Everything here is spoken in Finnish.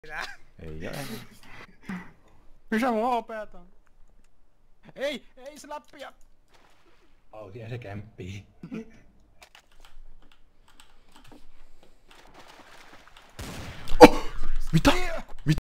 Ei oo enää. Missä mun OP:t on? Ei se läppiä! Autia se kämppii. Mitä?